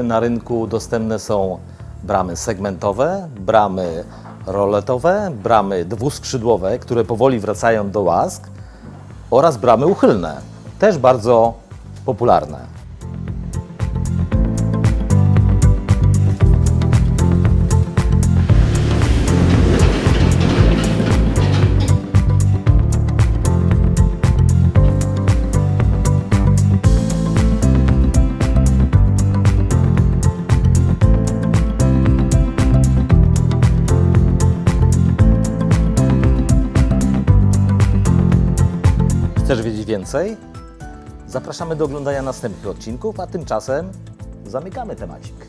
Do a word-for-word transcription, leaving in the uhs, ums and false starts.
na rynku dostępne są bramy segmentowe, bramy roletowe, bramy dwuskrzydłowe, które powoli wracają do łask, oraz bramy uchylne, też bardzo popularne. Chcesz wiedzieć więcej? Zapraszamy do oglądania następnych odcinków, a tymczasem zamykamy temacik.